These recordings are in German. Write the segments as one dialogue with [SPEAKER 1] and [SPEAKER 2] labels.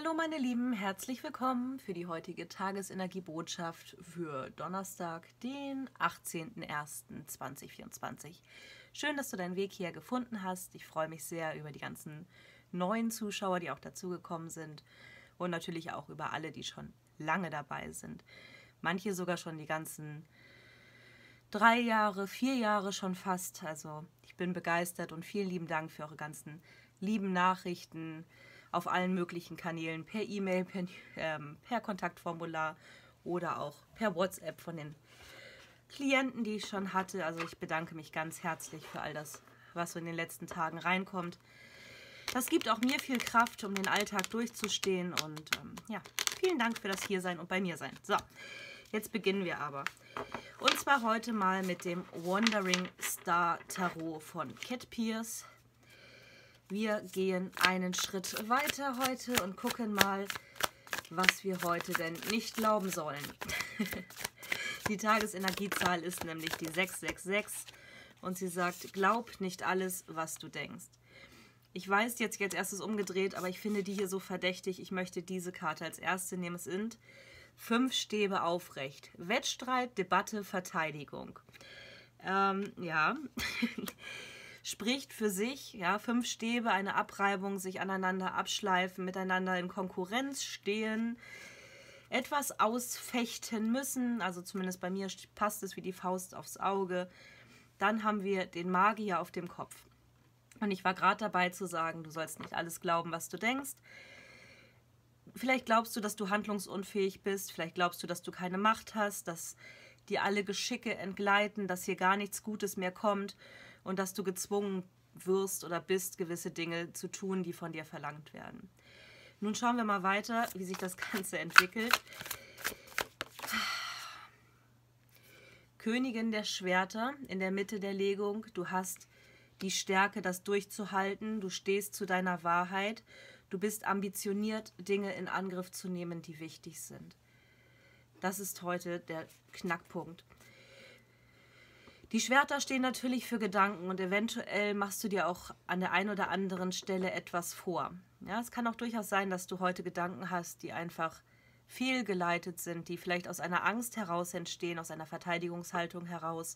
[SPEAKER 1] Hallo meine Lieben, herzlich willkommen für die heutige Tagesenergiebotschaft für Donnerstag, den 18.01.2024. Schön, dass du deinen Weg hier gefunden hast. Ich freue mich sehr über die ganzen neuen Zuschauer, die auch dazugekommen sind und natürlich auch über alle, die schon lange dabei sind. Manche sogar schon die ganzen 3 Jahre, 4 Jahre schon fast. Also ich bin begeistert und vielen lieben Dank für eure ganzen lieben Nachrichten auf allen möglichen Kanälen, per E-Mail, per Kontaktformular oder auch per WhatsApp von den Klienten, die ich schon hatte. Also ich bedanke mich ganz herzlich für all das, was so in den letzten Tagen reinkommt. Das gibt auch mir viel Kraft, um den Alltag durchzustehen und ja, vielen Dank für das Hiersein und bei mir sein. So, jetzt beginnen wir aber. Und zwar heute mal mit dem Wandering Star Tarot von Cat Pierce. Wir gehen einen Schritt weiter heute und gucken mal, was wir heute denn nicht glauben sollen. Die Tagesenergiezahl ist nämlich die 666 und sie sagt, glaub nicht alles, was du denkst. Ich weiß, jetzt erstes umgedreht, aber ich finde die hier so verdächtig. Ich möchte diese Karte als erste nehmen. Es sind 5 Stäbe aufrecht. Wettstreit, Debatte, Verteidigung. Ja... Spricht für sich, ja, 5 Stäbe, eine Abreibung, sich aneinander abschleifen, miteinander in Konkurrenz stehen, etwas ausfechten müssen, also zumindest bei mir passt es wie die Faust aufs Auge. Dann haben wir den Magier auf dem Kopf. Und ich war gerade dabei zu sagen, du sollst nicht alles glauben, was du denkst. Vielleicht glaubst du, dass du handlungsunfähig bist, vielleicht glaubst du, dass du keine Macht hast, dass dir alle Geschicke entgleiten, dass hier gar nichts Gutes mehr kommt. Und dass du gezwungen wirst oder bist, gewisse Dinge zu tun, die von dir verlangt werden. Nun schauen wir mal weiter, wie sich das Ganze entwickelt. Königin der Schwerter in der Mitte der Legung. Du hast die Stärke, das durchzuhalten. Du stehst zu deiner Wahrheit. Du bist ambitioniert, Dinge in Angriff zu nehmen, die wichtig sind. Das ist heute der Knackpunkt. Die Schwerter stehen natürlich für Gedanken und eventuell machst du dir auch an der einen oder anderen Stelle etwas vor. Ja, es kann auch durchaus sein, dass du heute Gedanken hast, die einfach fehlgeleitet sind, die vielleicht aus einer Angst heraus entstehen, aus einer Verteidigungshaltung heraus,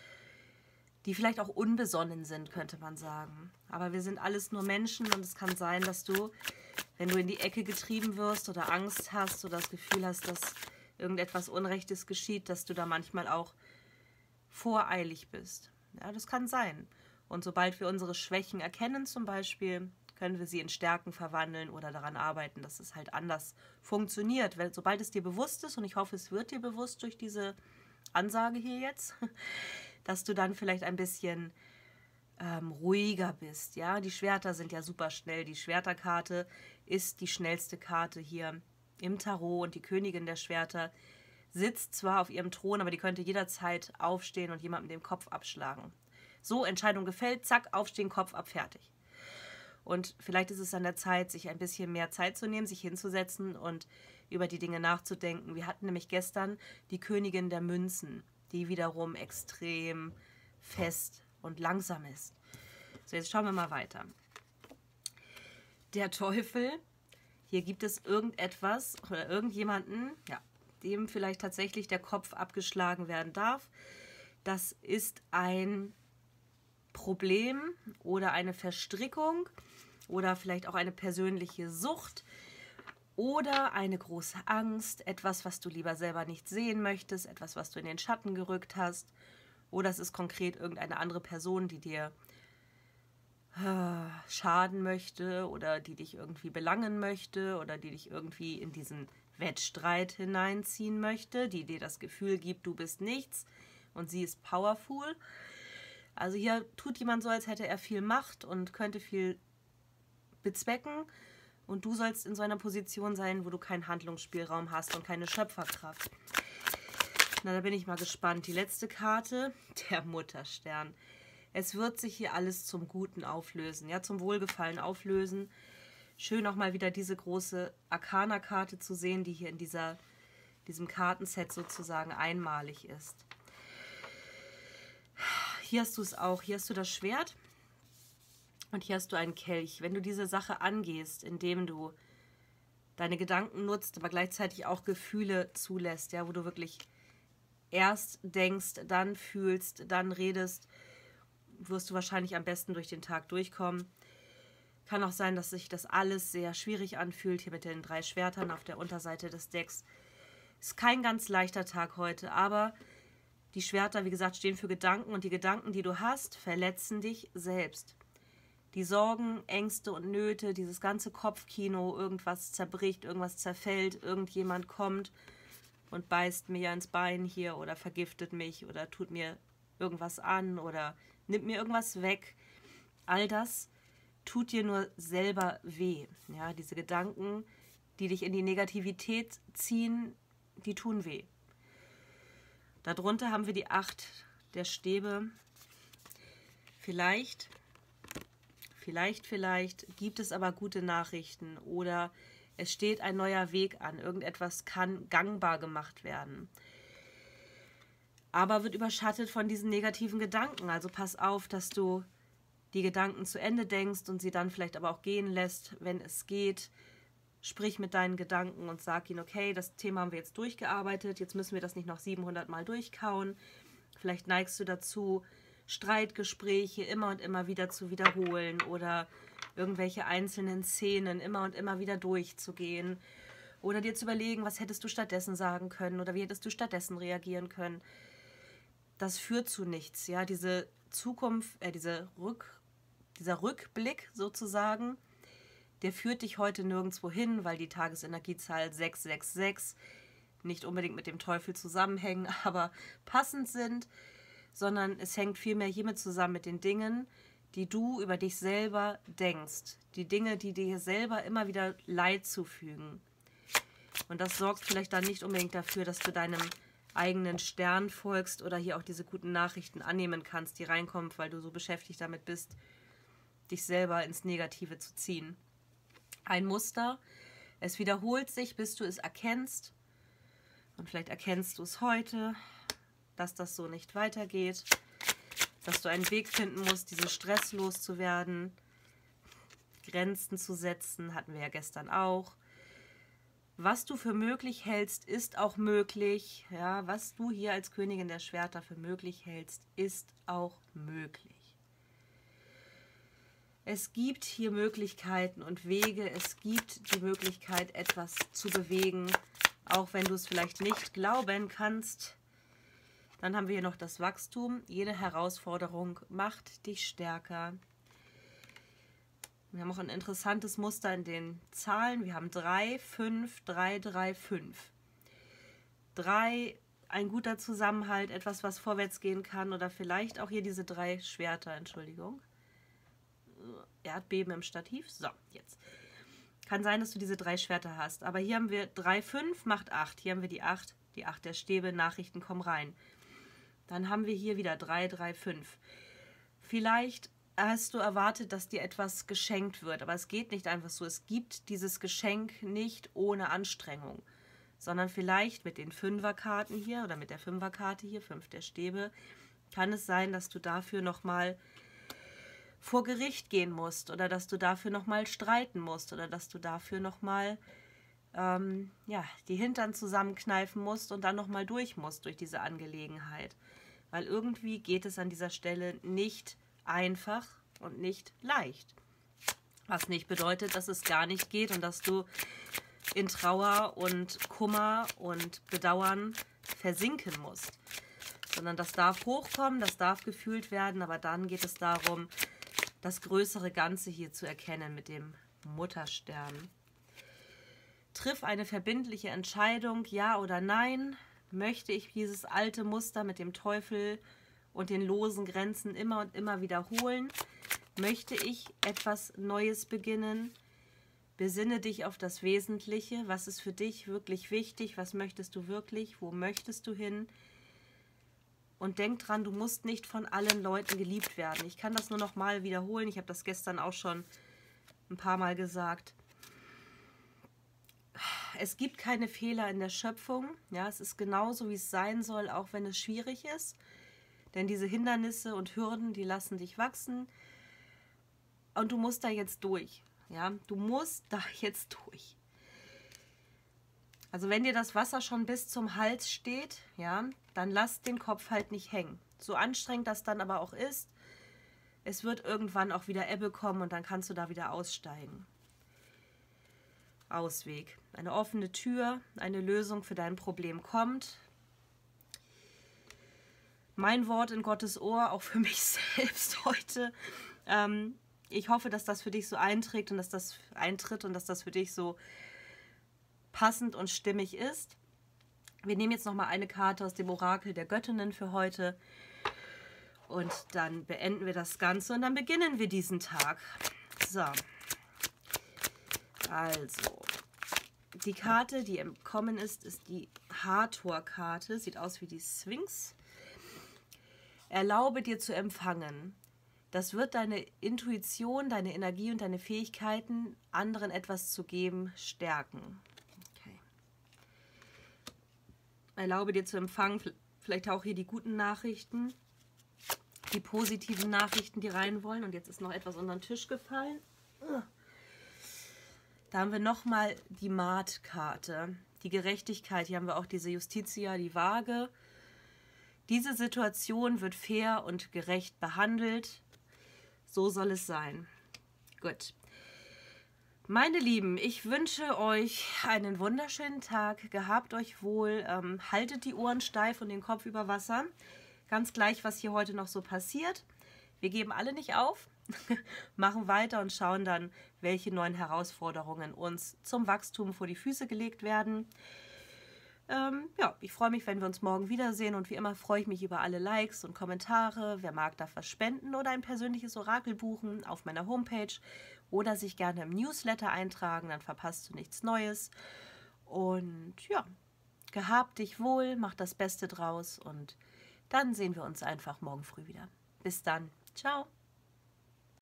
[SPEAKER 1] die vielleicht auch unbesonnen sind, könnte man sagen. Aber wir sind alles nur Menschen und es kann sein, dass du, wenn du in die Ecke getrieben wirst oder Angst hast oder das Gefühl hast, dass irgendetwas Unrechtes geschieht, dass du da manchmal auch voreilig bist. Ja, das kann sein. Und sobald wir unsere Schwächen erkennen zum Beispiel, können wir sie in Stärken verwandeln oder daran arbeiten, dass es halt anders funktioniert. Sobald es dir bewusst ist, und ich hoffe, es wird dir bewusst durch diese Ansage hier jetzt, dass du dann vielleicht ein bisschen ruhiger bist. Ja? Die Schwerter sind ja super schnell. Die Schwerterkarte ist die schnellste Karte hier im Tarot und die Königin der Schwerter sitzt zwar auf ihrem Thron, aber die könnte jederzeit aufstehen und jemandem den Kopf abschlagen. So, Entscheidung gefällt, zack, aufstehen, Kopf ab, fertig. Und vielleicht ist es an der Zeit, sich ein bisschen mehr Zeit zu nehmen, sich hinzusetzen und über die Dinge nachzudenken. Wir hatten nämlich gestern die Königin der Münzen, die wiederum extrem fest und langsam ist. So, jetzt schauen wir mal weiter. Der Teufel, hier gibt es irgendetwas oder irgendjemanden, ja, dem vielleicht tatsächlich der Kopf abgeschlagen werden darf. Das ist ein Problem oder eine Verstrickung oder vielleicht auch eine persönliche Sucht oder eine große Angst, etwas, was du lieber selber nicht sehen möchtest, etwas, was du in den Schatten gerückt hast, oder es ist konkret irgendeine andere Person, die dir schaden möchte oder die dich irgendwie belangen möchte oder die dich irgendwie in diesen Wettstreit hineinziehen möchte, die dir das Gefühl gibt, du bist nichts und sie ist powerful. Also hier tut jemand so, als hätte er viel Macht und könnte viel bezwecken und du sollst in so einer Position sein, wo du keinen Handlungsspielraum hast und keine Schöpferkraft. Na, da bin ich mal gespannt. Die letzte Karte, der Mutterstern. Es wird sich hier alles zum Guten auflösen, ja, zum Wohlgefallen auflösen. Schön auch mal wieder diese große Arcana-Karte zu sehen, die hier in diesem Kartenset sozusagen einmalig ist. Hier hast du es auch. Hier hast du das Schwert und hier hast du einen Kelch. Wenn du diese Sache angehst, indem du deine Gedanken nutzt, aber gleichzeitig auch Gefühle zulässt, ja, wo du wirklich erst denkst, dann fühlst, dann redest, wirst du wahrscheinlich am besten durch den Tag durchkommen. Kann auch sein, dass sich das alles sehr schwierig anfühlt, hier mit den 3 Schwertern auf der Unterseite des Decks. Ist kein ganz leichter Tag heute, aber die Schwerter, wie gesagt, stehen für Gedanken und die Gedanken, die du hast, verletzen dich selbst. Die Sorgen, Ängste und Nöte, dieses ganze Kopfkino, irgendwas zerbricht, irgendwas zerfällt, irgendjemand kommt und beißt mir ins Bein hier oder vergiftet mich oder tut mir irgendwas an oder nimmt mir irgendwas weg. All das tut dir nur selber weh. Ja, diese Gedanken, die dich in die Negativität ziehen, die tun weh. Darunter haben wir die 8 der Stäbe. Vielleicht gibt es aber gute Nachrichten oder es steht ein neuer Weg an. Irgendetwas kann gangbar gemacht werden. Aber wird überschattet von diesen negativen Gedanken. Also pass auf, dass du die Gedanken zu Ende denkst und sie dann vielleicht aber auch gehen lässt, wenn es geht. Sprich mit deinen Gedanken und sag ihnen, okay, das Thema haben wir jetzt durchgearbeitet, jetzt müssen wir das nicht noch 700 Mal durchkauen. Vielleicht neigst du dazu, Streitgespräche immer und immer wieder zu wiederholen oder irgendwelche einzelnen Szenen immer und immer wieder durchzugehen oder dir zu überlegen, was hättest du stattdessen sagen können oder wie hättest du stattdessen reagieren können. Das führt zu nichts, ja, diese Zukunft, dieser Rückblick sozusagen, der führt dich heute nirgendwo hin, weil die Tagesenergiezahl 666 nicht unbedingt mit dem Teufel zusammenhängen, aber passend sind, sondern es hängt vielmehr hiermit zusammen mit den Dingen, die du über dich selber denkst. Die Dinge, die dir selber immer wieder Leid zufügen. Und das sorgt vielleicht dann nicht unbedingt dafür, dass du deinem eigenen Stern folgst oder hier auch diese guten Nachrichten annehmen kannst, die reinkommen, weil du so beschäftigt damit bist, dich selber ins Negative zu ziehen. Ein Muster, es wiederholt sich, bis du es erkennst. Und vielleicht erkennst du es heute, dass das so nicht weitergeht, dass du einen Weg finden musst, diesen Stress loszuwerden, Grenzen zu setzen, hatten wir ja gestern auch. Was du für möglich hältst, ist auch möglich. Ja, was du hier als Königin der Schwerter für möglich hältst, ist auch möglich. Es gibt hier Möglichkeiten und Wege. Es gibt die Möglichkeit, etwas zu bewegen, auch wenn du es vielleicht nicht glauben kannst. Dann haben wir hier noch das Wachstum. Jede Herausforderung macht dich stärker. Wir haben auch ein interessantes Muster in den Zahlen. Wir haben 3, 5, 3, 3, 5. 3, ein guter Zusammenhalt, etwas, was vorwärts gehen kann. Oder vielleicht auch hier diese 3 Schwerter, Entschuldigung. Erdbeben im Stativ. So, jetzt. Kann sein, dass du diese 3 Schwerter hast. Aber hier haben wir 3, 5 macht 8. Hier haben wir die 8 der Stäbe, Nachrichten kommen rein. Dann haben wir hier wieder 3, 3, 5. Vielleicht hast du erwartet, dass dir etwas geschenkt wird, aber es geht nicht einfach so. Es gibt dieses Geschenk nicht ohne Anstrengung, sondern vielleicht mit den 5er-Karten hier oder mit der 5er-Karte hier, 5 der Stäbe, kann es sein, dass du dafür nochmal vor Gericht gehen musst oder dass du dafür nochmal streiten musst oder dass du dafür nochmal die Hintern zusammenkneifen musst und dann nochmal durch musst durch diese Angelegenheit. Weil irgendwie geht es an dieser Stelle nicht einfach und nicht leicht. Was nicht bedeutet, dass es gar nicht geht und dass du in Trauer und Kummer und Bedauern versinken musst. Sondern das darf hochkommen, das darf gefühlt werden, aber dann geht es darum, das größere Ganze hier zu erkennen mit dem Mutterstern. Triff eine verbindliche Entscheidung, ja oder nein. Möchte ich dieses alte Muster mit dem Teufel und den losen Grenzen immer und immer wiederholen? Möchte ich etwas Neues beginnen? Besinne dich auf das Wesentliche. Was ist für dich wirklich wichtig? Was möchtest du wirklich? Wo möchtest du hin? Und denk dran, du musst nicht von allen Leuten geliebt werden. Ich kann das nur noch mal wiederholen. Ich habe das gestern auch schon ein paar Mal gesagt. Es gibt keine Fehler in der Schöpfung. Ja, es ist genauso, wie es sein soll, auch wenn es schwierig ist. Denn diese Hindernisse und Hürden, die lassen dich wachsen. Und du musst da jetzt durch. Ja, du musst da jetzt durch. Also wenn dir das Wasser schon bis zum Hals steht, ja, dann lass den Kopf halt nicht hängen. So anstrengend das dann aber auch ist, es wird irgendwann auch wieder Ebbe kommen und dann kannst du da wieder aussteigen. Ausweg. Eine offene Tür, eine Lösung für dein Problem kommt. Mein Wort in Gottes Ohr, auch für mich selbst heute. Ich hoffe, dass das für dich so eintritt und dass das für dich so passend und stimmig ist. Wir nehmen jetzt nochmal eine Karte aus dem Orakel der Göttinnen für heute und dann beenden wir das Ganze und dann beginnen wir diesen Tag. So, also, die Karte, die entkommen ist, ist die Hathor-Karte, sieht aus wie die Sphinx. Erlaube dir zu empfangen. Das wird deine Intuition, deine Energie und deine Fähigkeiten, anderen etwas zu geben, stärken. Erlaube dir zu empfangen, vielleicht auch hier die guten Nachrichten, die positiven Nachrichten, die rein wollen. Und jetzt ist noch etwas unter den Tisch gefallen. Da haben wir nochmal die Maat-Karte, die Gerechtigkeit. Hier haben wir auch diese Justitia, die Waage. Diese Situation wird fair und gerecht behandelt. So soll es sein. Gut. Meine Lieben, ich wünsche euch einen wunderschönen Tag. Gehabt euch wohl. Haltet die Ohren steif und den Kopf über Wasser. Ganz gleich, was hier heute noch so passiert. Wir geben alle nicht auf, machen weiter und schauen dann, welche neuen Herausforderungen uns zum Wachstum vor die Füße gelegt werden. Ja, ich freue mich, wenn wir uns morgen wiedersehen und wie immer freue ich mich über alle Likes und Kommentare. Wer mag, darf was spenden oder ein persönliches Orakel buchen auf meiner Homepage oder sich gerne im Newsletter eintragen, dann verpasst du nichts Neues. Und ja, gehabt dich wohl, mach das Beste draus und dann sehen wir uns einfach morgen früh wieder. Bis dann, ciao!